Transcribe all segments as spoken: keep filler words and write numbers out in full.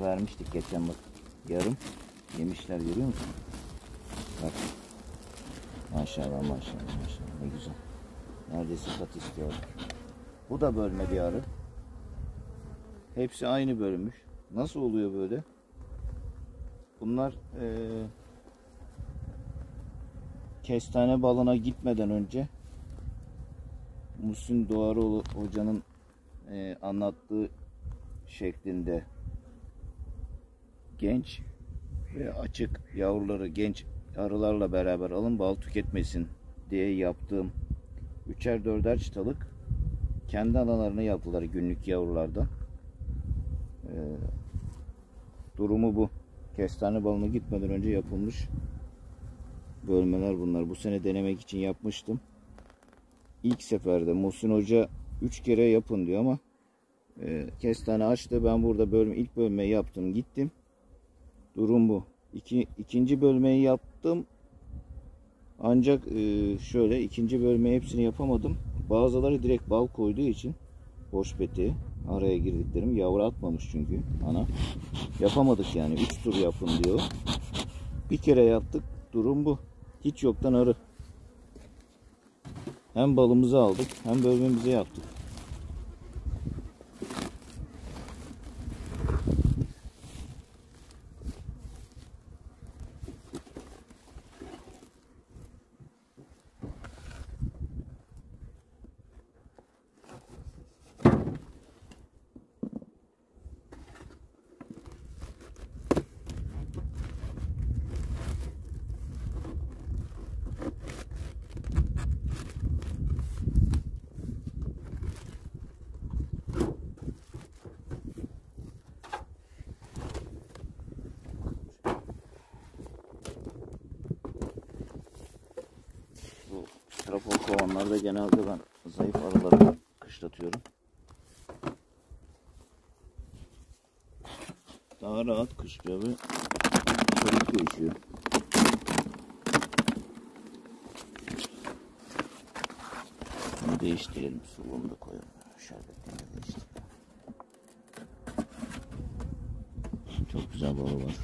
vermiştik geçen bak. Yarım yemişler, görüyor musun? Bak. Maşallah maşallah maşallah, ne güzel. Neredeyse kat istiyor. Bu da bölme bir arı. Hepsi aynı bölünmüş. Nasıl oluyor böyle? Bunlar ee, kestane balına gitmeden önce Muhsin Doğaroğlu hocanın e, anlattığı şeklinde genç ve açık yavruları genç arılarla beraber alın, bal tüketmesin diye yaptığım üçer dörder çıtalık kendi analarını yaptılar günlük yavrulardan. E, durumu bu. Kestane balına gitmeden önce yapılmış bölmeler bunlar. Bu sene denemek için yapmıştım. İlk seferde Muhsin Hoca üç kere yapın diyor ama e, kestane açtı. Ben burada bölme, ilk bölmeyi yaptım, gittim. Durum bu. İki, ikinci bölmeyi yaptım. Ancak e, şöyle ikinci bölmeyi hepsini yapamadım. Bazıları direkt bal koyduğu için boş peti araya girdiklerim yavru atmamış çünkü ana. Yapamadık yani. Üç tur yapın diyor. Bir kere yaptık. Durum bu. Hiç yoktan arı. Hem balımızı aldık hem bölmemizi yaptık. Trafol kovanlarda genelde ben zayıf arıları kışlatıyorum. Daha rahat kışlıyor ve çabuk geçiyor. Bunu değiştirelim. Suluğunu da koyalım. Şerbetlerini değiştirelim. Çok güzel balı var.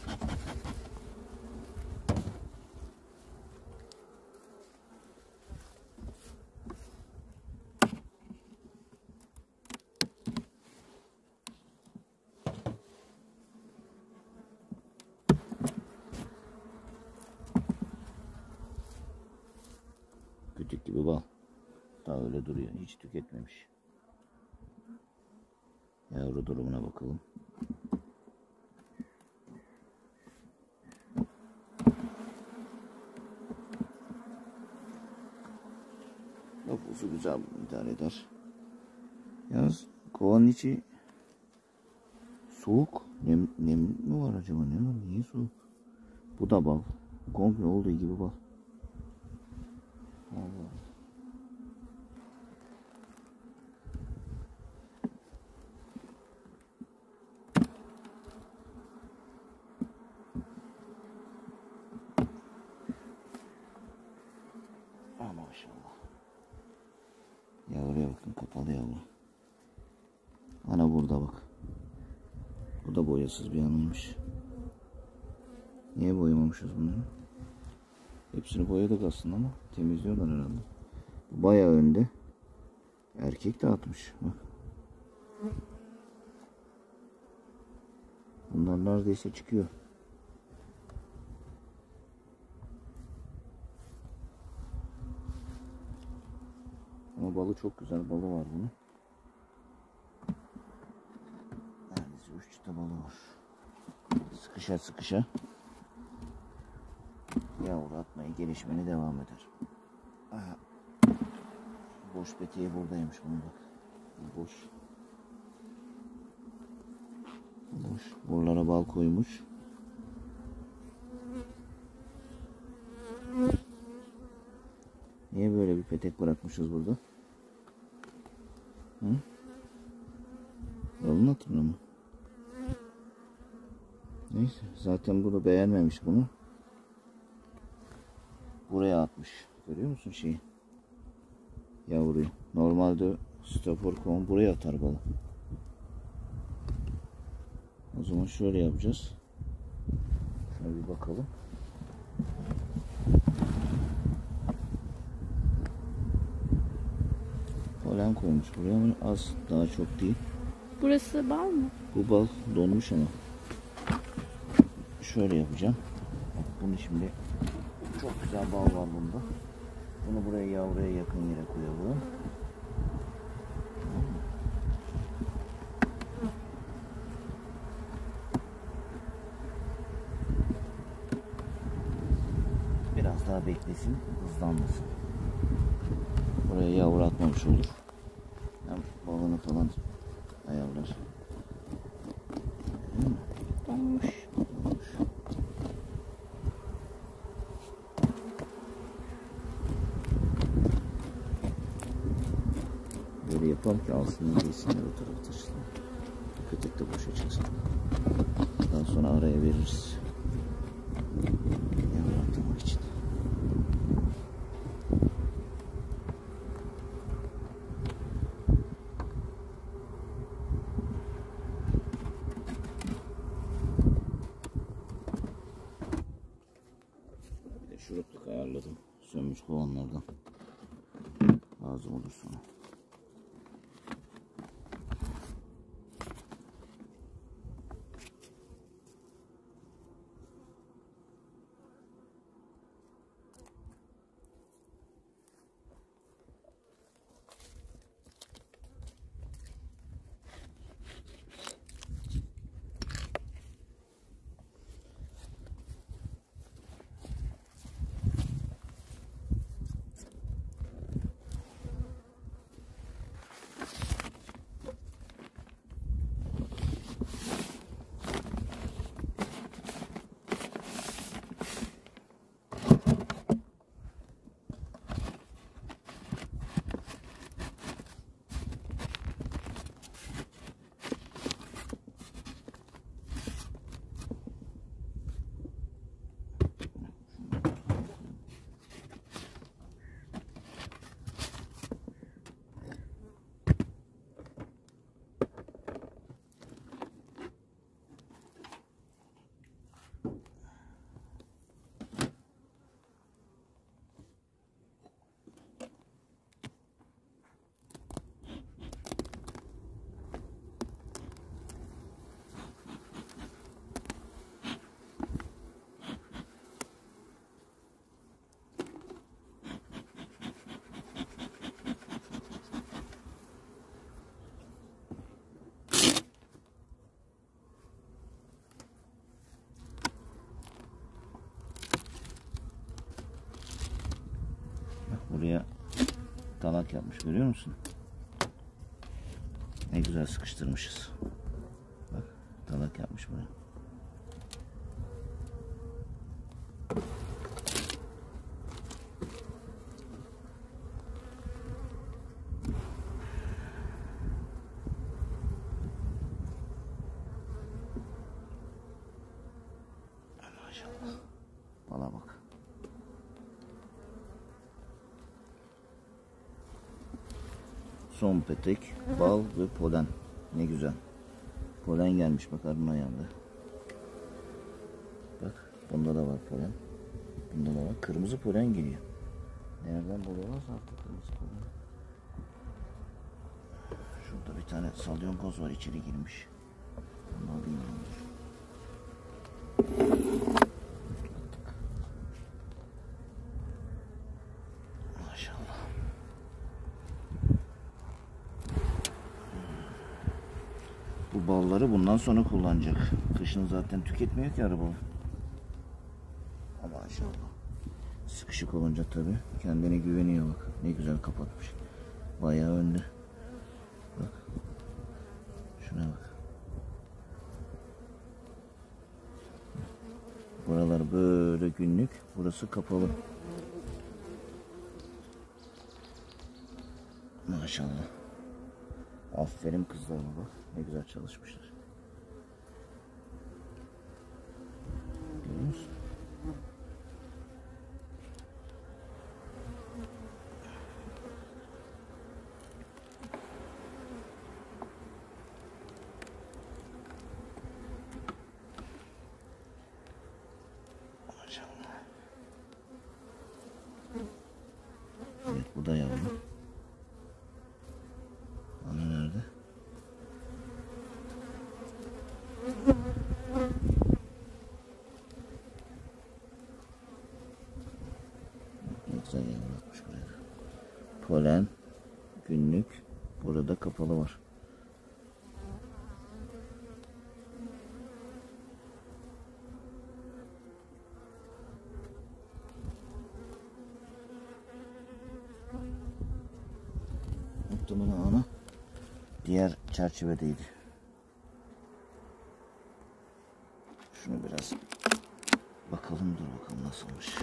Kütük gibi bal. Daha öyle duruyor. Hiç tüketmemiş. Yavru durumuna bakalım. Nüfusu güzel, idare eder. Yalnız kovanın içi soğuk. Nem, nem mi var acaba? Ne var? Niye soğuk? Bu da bal. Komple olduğu gibi bal. Allah. Ah maşallah. Yavruya bakın, kapalı yavru. Ana burada bak. Bu da boyasız bir anıymış. Niye boyamamışız bunları? Hepsini boyadık aslında ama temizliyorlar herhalde. Bayağı önde. Erkek de atmış. Bak. Bunlar neredeyse çıkıyor. Ama balı çok güzel. Balı var bunun. Neredeyse üç çıta balı var. Sıkışa sıkışa yavru atmaya, gelişmene devam eder. Aha. Boş petiği buradaymış bunun bak. Boş. Boş. Buralara bal koymuş. Niye böyle bir petek bırakmışız burada? Hı? Balın hatırına mı? Neyse. Zaten bunu beğenmemiş bunu. Buraya atmış. Görüyor musun şeyi? Yavruyu. Normalde strafor kovan buraya atar balı. O zaman şöyle yapacağız. Şuna bir bakalım. Polen koymuş buraya ama az, daha çok değil. Burası bal mı? Bu bal donmuş ama. Şöyle yapacağım. Bak bunu şimdi çok güzel bal var bunda. Bunu buraya yavruya yakın yere koyalım. Biraz daha beklesin, hızlanmasın. Buraya yavru atmamış olur. Hem balını falan ayarlar. Donmuş. Böyle yapalım ki alsınlar giysinler o tarafa taşısın. Kötek de boşa çıksın. Daha sonra araya veririz. Yavru atmak için. Bir de şurupluk ayarladım. Sönmüş kovanlardan. Lazım olur sonra. Buraya dalak yapmış, görüyor musun? Ne güzel sıkıştırmışız. Bak, dalak yapmış buraya. Maşallah. Bala bak. Son petek, bal ve polen. Ne güzel. Polen gelmiş bak arının ayağında. Bak bunda da var polen. Bunda da var. Kırmızı polen geliyor. Nereden buluyorlar artık kırmızı polen? Şurada bir tane salyongoz var, içeri girmiş. Bunu alayım ben. Maşallah. Bu balları bundan sonra kullanacak. Kışın zaten tüketmiyor ki araba. Ama maşallah. Sıkışık olunca tabii kendine güveniyor bak. Ne güzel kapatmış. Bayağı önde. Bak. Şuna bak. Buralar böyle günlük. Burası kapalı. Maşallah. Aferin kızlarıma bak. Ne güzel çalışmışlar. Görüyor musun? Bu da yavru. Ana nerede? Ne güzel yavru atmış buraya. Polen, günlük. Burada kapalı var. Muhtemelen ana diğer çerçevedeydi. Şunu biraz bakalım, dur bakalım nasılmış.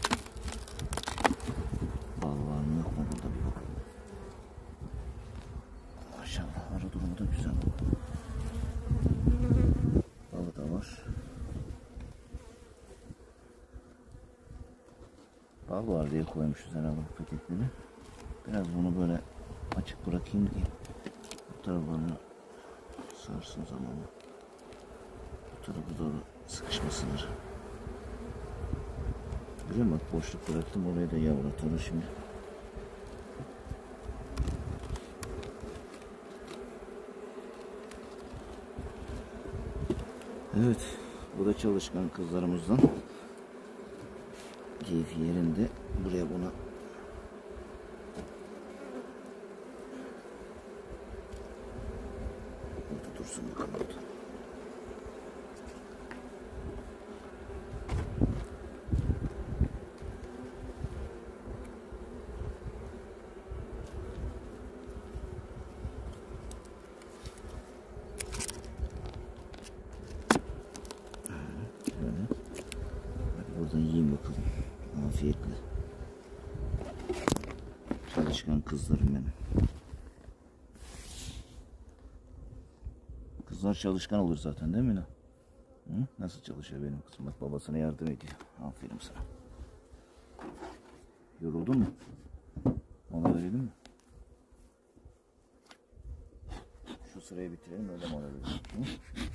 Bal var mı yok mu burada, bir bakalım. Maşallah ara durumu da güzel. Balı da var. Bal var diye koymuşuz herhalde bu petekleri. Biraz bunu böyle açık bırakayım diye. Bu taraflarını sarsın zamanla. Bu tarafa doğru sıkışmasınlar. Görüyor musun? Bak boşluk bıraktım. Oraya da yavru atarım şimdi. Evet. Bu da çalışkan kızlarımızdan. Keyfi yerinde. Buraya buna burada dursun bakalım burada. Şöyle. Hadi buradan yiyin bakalım. Afiyetle. Çalışkan kızlarım benim. Kızlar çalışkan olur zaten değil mi lan? Hı? Nasıl çalışıyor benim kızım? Bak babasına yardım ediyor. Aferin sana. Yoruldun mu? Mola verelim mi? Şu sırayı bitirelim, öyle mola verelim. Hı?